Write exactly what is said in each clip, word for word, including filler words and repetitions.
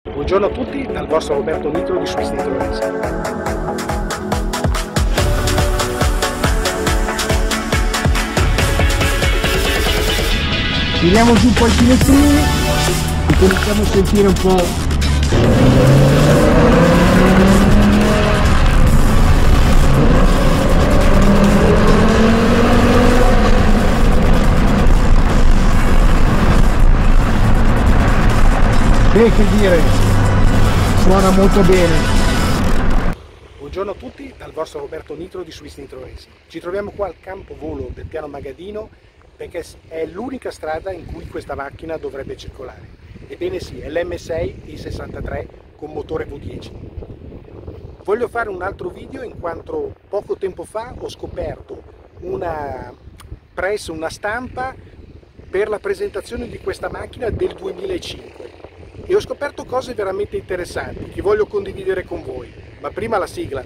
Buongiorno a tutti dal vostro Roberto Nitro di Swiss Nitro Racing. Tiriamo giù un po' i finestrini e cominciamo a sentire un po'. Beh, che dire, suona molto bene. Buongiorno a tutti dal vostro Roberto Nitro di Swiss Nitro Racing. Ci troviamo qua al campo volo del piano Magadino perché è l'unica strada in cui questa macchina dovrebbe circolare. Ebbene sì, è l'M sei E sessantatré con motore V dieci. Voglio fare un altro video in quanto poco tempo fa ho scoperto una press, una stampa per la presentazione di questa macchina del duemilacinque e ho scoperto cose veramente interessanti che voglio condividere con voi. Ma prima la sigla.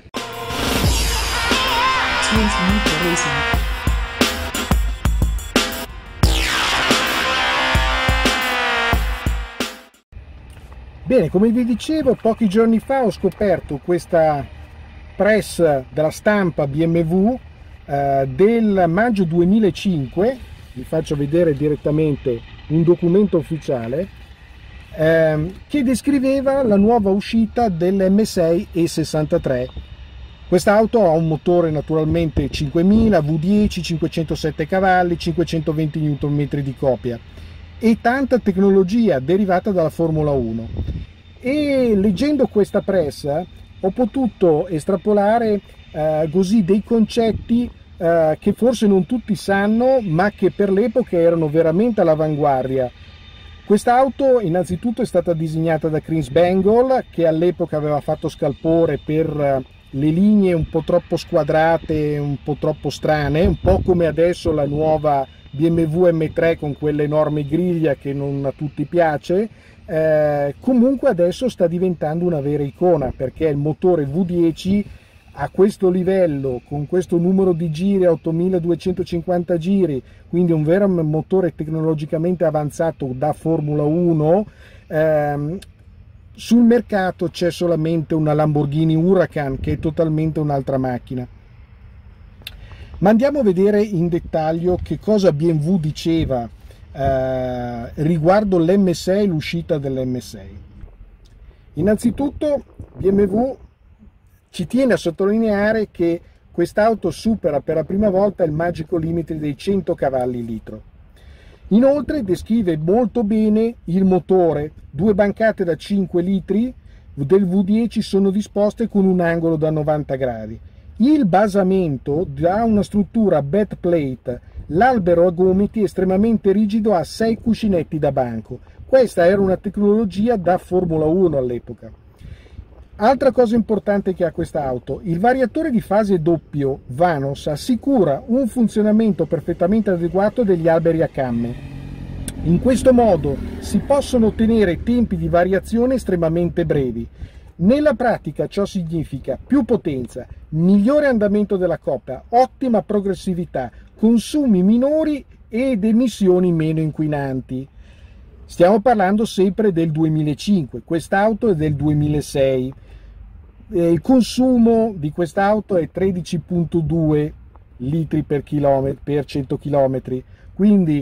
Bene, come vi dicevo, pochi giorni fa ho scoperto questa press della stampa B M W eh, del maggio duemilacinque. Vi faccio vedere direttamente un documento ufficiale eh, che descriveva la nuova uscita dell'M sei E sessantatré. Quest'auto ha un motore naturalmente cinquemila, V dieci, cinquecentosette cavalli, cinquecentoventi newton metri di copia e tanta tecnologia derivata dalla Formula uno. E leggendo questa press ho potuto estrapolare eh, così dei concetti eh, che forse non tutti sanno, ma che per l'epoca erano veramente all'avanguardia. Quest'auto innanzitutto è stata disegnata da Chris Bangle, che all'epoca aveva fatto scalpore per le linee un po' troppo squadrate, un po' troppo strane, un po' come adesso la nuova B M W M tre con quell'enorme griglia che non a tutti piace. Eh, comunque adesso sta diventando una vera icona, perché il motore V dieci a questo livello, con questo numero di giri, ottomiladuecentocinquanta giri, quindi un vero motore tecnologicamente avanzato da Formula uno, ehm, sul mercato c'è solamente una Lamborghini Huracan, che è totalmente un'altra macchina. Ma andiamo a vedere in dettaglio che cosa B M W diceva eh, riguardo l'M sei, l'uscita dell'M sei. Innanzitutto B M W ci tiene a sottolineare che quest'auto supera per la prima volta il magico limite dei cento cavalli litro. Inoltre descrive molto bene il motore. Due bancate da cinque litri del V dieci sono disposte con un angolo da novanta gradi. Il basamento ha una struttura bed plate, l'albero a gomiti estremamente rigido ha sei cuscinetti da banco. Questa era una tecnologia da Formula uno all'epoca. Altra cosa importante che ha quest'auto, il variatore di fase doppio Vanos assicura un funzionamento perfettamente adeguato degli alberi a camme. In questo modo si possono ottenere tempi di variazione estremamente brevi. Nella pratica ciò significa più potenza, migliore andamento della coppia, ottima progressività, consumi minori ed emissioni meno inquinanti. Stiamo parlando sempre del duemilacinque, quest'auto è del duemilasei. Il consumo di quest'auto è tredici virgola due litri per, chilometro, per cento chilometri, quindi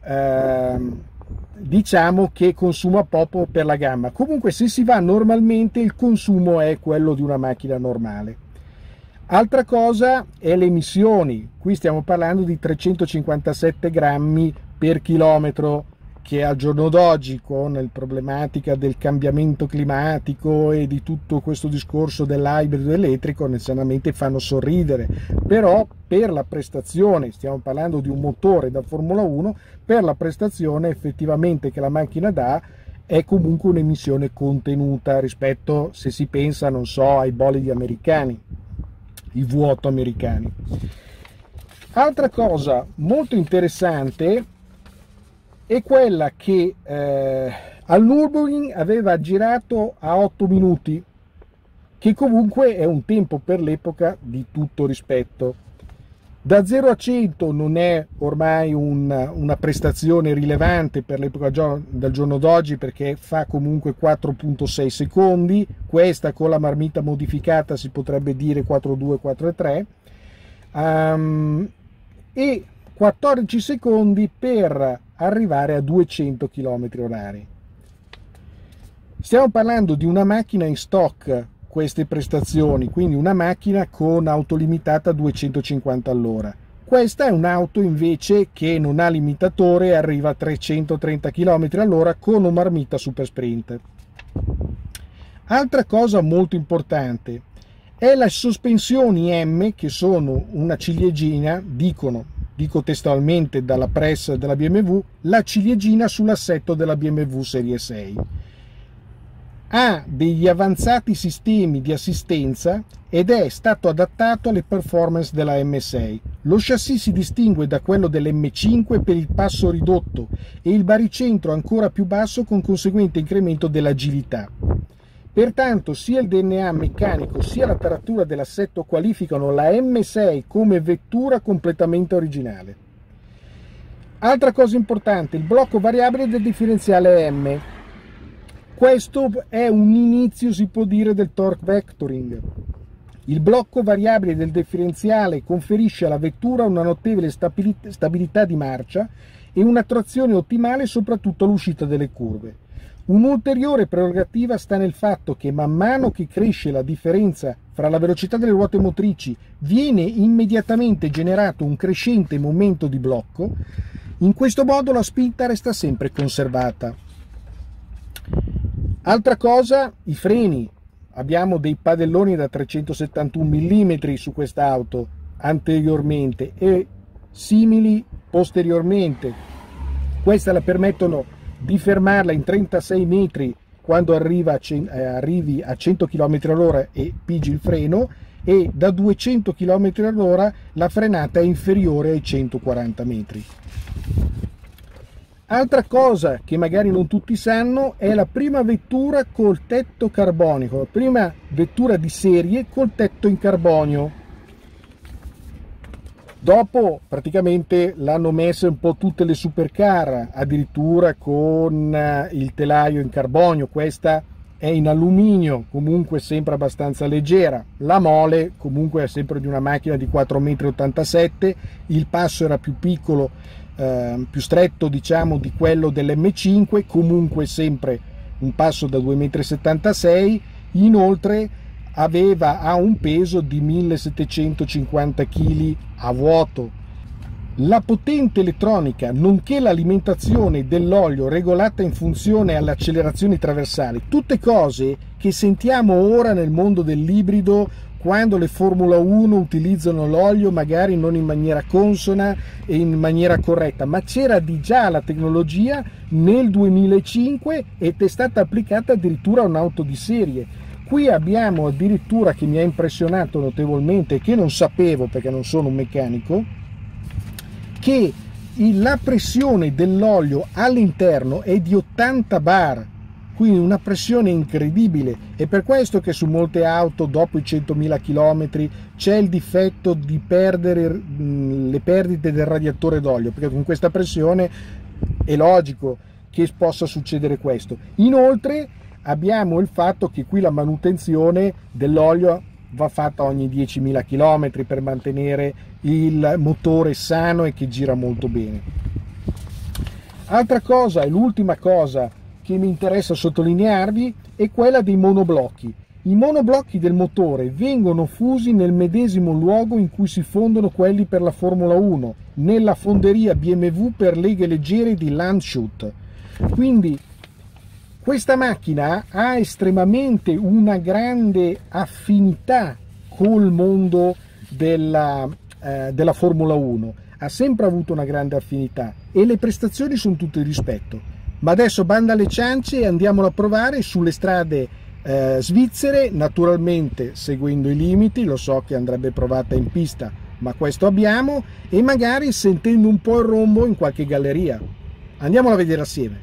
ehm, diciamo che consuma poco per la gamma. Comunque se si va normalmente il consumo è quello di una macchina normale. Altra cosa è le emissioni, qui stiamo parlando di trecentocinquantasette grammi per chilometro, che al giorno d'oggi, con la problematica del cambiamento climatico e di tutto questo discorso dell'ibrido elettrico, necessariamente fanno sorridere, però per la prestazione, stiamo parlando di un motore da Formula uno, per la prestazione effettivamente che la macchina dà è comunque un'emissione contenuta rispetto, se si pensa, non so, ai bolidi americani, i V otto americani. Altra cosa molto interessante è quella che eh, al Nürburgring aveva girato a otto minuti, che comunque è un tempo per l'epoca di tutto rispetto. Da zero a cento non è ormai un, una prestazione rilevante per l'epoca del giorno d'oggi, perché fa comunque quattro virgola sei secondi, questa con la marmita modificata si potrebbe dire quattro virgola due quattro virgola tre, um, e quattordici secondi per arrivare a duecento chilometri orari. Stiamo parlando di una macchina in stock, queste prestazioni, quindi una macchina con auto limitata a duecentocinquanta all'ora. Questa è un'auto invece che non ha limitatore e arriva a trecentotrenta chilometri all'ora con una marmita super sprint. Altra cosa molto importante è le sospensioni M, che sono una ciliegina, dicono, dico testualmente dalla press della B M W, la ciliegina sull'assetto della B M W Serie sei. Ha degli avanzati sistemi di assistenza ed è stato adattato alle performance della M sei. Lo chassis si distingue da quello dell'M cinque per il passo ridotto e il baricentro ancora più basso, con conseguente incremento dell'agilità. Pertanto sia il D N A meccanico sia la taratura dell'assetto qualificano la M sei come vettura completamente originale. Altra cosa importante, il blocco variabile del differenziale M. Questo è un inizio, si può dire, del torque vectoring. Il blocco variabile del differenziale conferisce alla vettura una notevole stabilità di marcia e una trazione ottimale soprattutto all'uscita delle curve. Un'ulteriore prerogativa sta nel fatto che man mano che cresce la differenza fra la velocità delle ruote motrici viene immediatamente generato un crescente momento di blocco. In questo modo la spinta resta sempre conservata. Altra cosa, i freni. Abbiamo dei padelloni da trecentosettantuno millimetri su quest'auto anteriormente e simili posteriormente. Questa la permettono di fermarla in trentasei metri quando arriva a eh, arrivi a cento chilometri all'ora e pigi il freno, e da duecento chilometri all'ora la frenata è inferiore ai centoquaranta metri. Altra cosa che magari non tutti sanno, è la prima vettura col tetto carbonico, la prima vettura di serie col tetto in carbonio. Dopo praticamente l'hanno messa un po' tutte le supercar, addirittura con il telaio in carbonio. Questa è in alluminio, comunque sempre abbastanza leggera. La mole comunque è sempre di una macchina di quattro virgola ottantasette metri, il passo era più piccolo, eh, più stretto diciamo di quello dell'M cinque, comunque sempre un passo da due virgola settantasei metri. Inoltre aveva ha un peso di millesettecentocinquanta chili a vuoto. La potente elettronica, nonché l'alimentazione dell'olio regolata in funzione alle accelerazioni traversali, tutte cose che sentiamo ora nel mondo dell'ibrido, quando le Formula uno utilizzano l'olio magari non in maniera consona e in maniera corretta, ma c'era di già la tecnologia nel duemilacinque ed è stata applicata addirittura a un'auto di serie. Qui abbiamo addirittura, che mi ha impressionato notevolmente, che non sapevo perché non sono un meccanico, che la pressione dell'olio all'interno è di ottanta bar, quindi una pressione incredibile. È per questo che su molte auto dopo i centomila chilometri c'è il difetto di perdere mh, le perdite del radiatore d'olio, perché con questa pressione è logico che possa succedere questo. Inoltre abbiamo il fatto che qui la manutenzione dell'olio va fatta ogni diecimila chilometri per mantenere il motore sano e che gira molto bene. Altra cosa, e l'ultima cosa che mi interessa sottolinearvi, è quella dei monoblocchi. I monoblocchi del motore vengono fusi nel medesimo luogo in cui si fondono quelli per la Formula uno, nella fonderia B M W per leghe leggere di Landshut. Quindi questa macchina ha estremamente una grande affinità col mondo della, eh, della Formula uno, ha sempre avuto una grande affinità e le prestazioni sono tutte di rispetto. Ma adesso banda alle ciance e andiamola a provare sulle strade eh, svizzere, naturalmente seguendo i limiti. Lo so che andrebbe provata in pista, ma questo abbiamo, e magari sentendo un po' il rombo in qualche galleria. Andiamola a vedere assieme.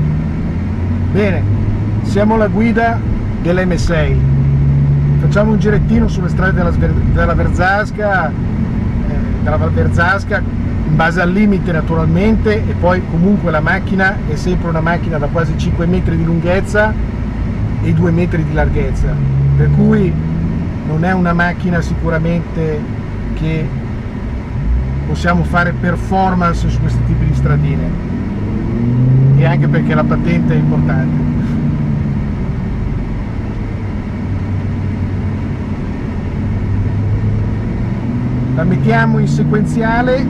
Bene, siamo alla guida dell'M sei. Facciamo un girettino sulle strade della, della Verzasca, eh, della Val Verzasca, in base al limite naturalmente, e poi comunque la macchina è sempre una macchina da quasi cinque metri di lunghezza e due metri di larghezza, per cui non è una macchina sicuramente che possiamo fare performance su questi tipi di stradine, e anche perché la patente è importante. La mettiamo in sequenziale,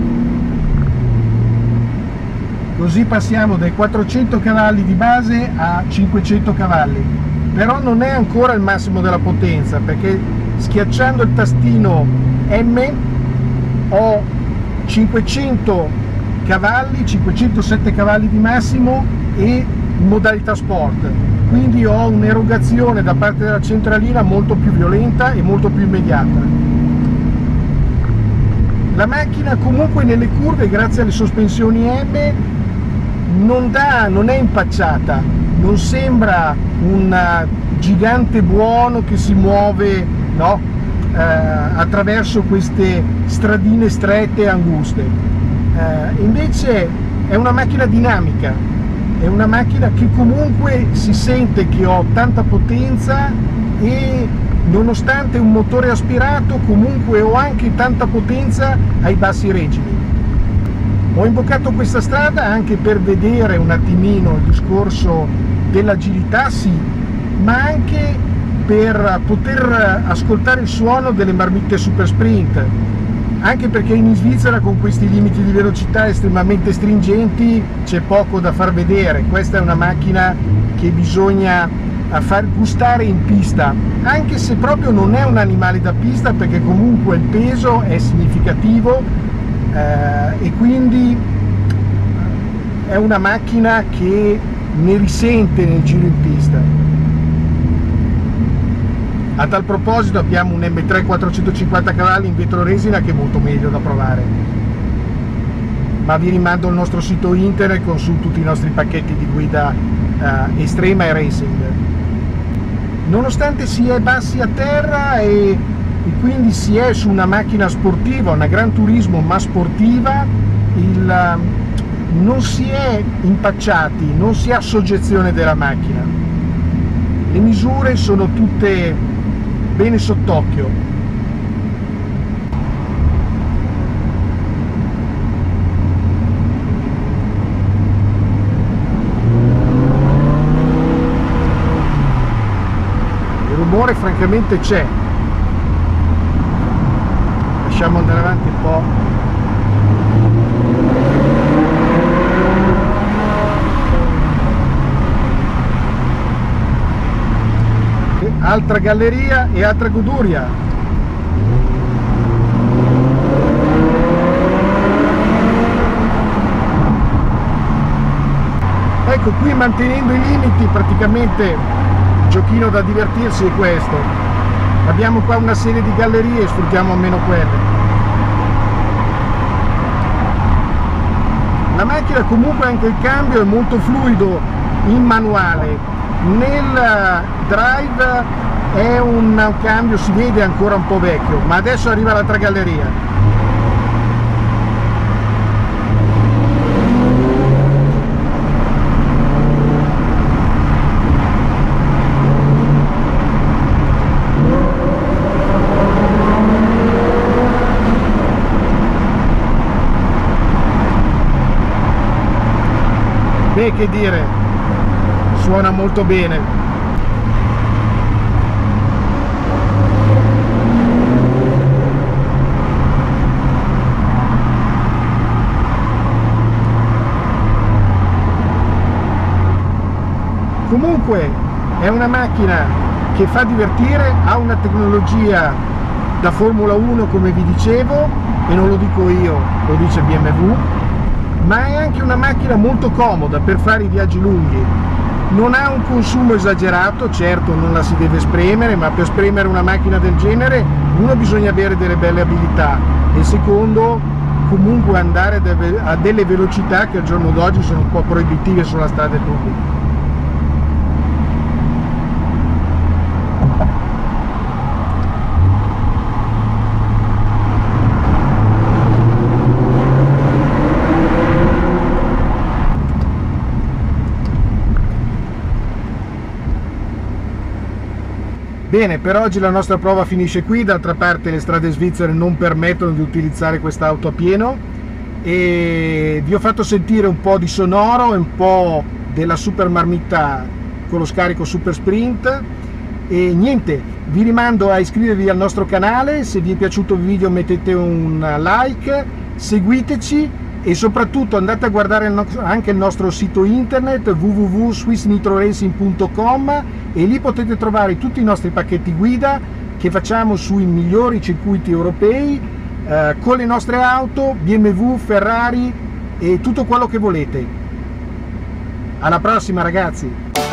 così passiamo dai quattrocento cavalli di base a cinquecento cavalli, però non è ancora il massimo della potenza, perché schiacciando il tastino M ho cinquecento cavalli, cinquecentosette cavalli di massimo e in modalità sport, quindi ho un'erogazione da parte della centralina molto più violenta e molto più immediata. La macchina comunque nelle curve, grazie alle sospensioni M, non, dà, non è impacciata, non sembra un gigante buono che si muove, no? eh, attraverso queste stradine strette e anguste. Eh, invece è una macchina dinamica, è una macchina che comunque si sente che ho tanta potenza e nonostante un motore aspirato comunque ho anche tanta potenza ai bassi regimi. Ho imboccato questa strada anche per vedere un attimino il discorso dell'agilità, sì, ma anche per poter ascoltare il suono delle marmitte super sprint, anche perché in Svizzera con questi limiti di velocità estremamente stringenti c'è poco da far vedere. Questa è una macchina che bisogna a far gustare in pista, anche se proprio non è un animale da pista, perché comunque il peso è significativo eh, e quindi è una macchina che ne risente nel giro in pista. A tal proposito abbiamo un M tre quattrocentocinquanta cavalli in vetro resina che è molto meglio da provare, ma vi rimando al nostro sito internet con su tutti i nostri pacchetti di guida eh, estrema e racing. Nonostante si è bassi a terra e, e quindi si è su una macchina sportiva, una Gran Turismo ma sportiva, il, non si è impacciati, non si ha soggezione della macchina. Le misure sono tutte bene sott'occhio. Il rumore francamente c'è. Lasciamo andare avanti un po'. E altra galleria e altra goduria. Ecco, qui mantenendo i limiti praticamente giochino da divertirsi è questo. Abbiamo qua una serie di gallerie e sfruttiamo almeno quelle. La macchina comunque, anche il cambio è molto fluido in manuale, nel drive è un cambio, si vede ancora un po' vecchio, ma adesso arriva l'altra galleria. Beh, che dire, suona molto bene. Comunque è una macchina che fa divertire, ha una tecnologia da Formula uno come vi dicevo, e non lo dico io, lo dice B M W, ma è anche una macchina molto comoda per fare i viaggi lunghi. Non ha un consumo esagerato, certo non la si deve spremere, ma per spremere una macchina del genere uno bisogna avere delle belle abilità, e secondo comunque andare a delle velocità che al giorno d'oggi sono un po' proibitive sulla strada pubblica. Bene, per oggi la nostra prova finisce qui, d'altra parte le strade svizzere non permettono di utilizzare quest'auto a pieno e vi ho fatto sentire un po' di sonoro e un po' della super marmitta con lo scarico Super Sprint e niente, vi rimando a iscrivervi al nostro canale, se vi è piaciuto il video mettete un like, seguiteci e soprattutto andate a guardare anche il nostro sito internet w w w punto swiss nitro racing punto com e lì potete trovare tutti i nostri pacchetti guida che facciamo sui migliori circuiti europei eh, con le nostre auto, B M W, Ferrari e tutto quello che volete. Alla prossima ragazzi!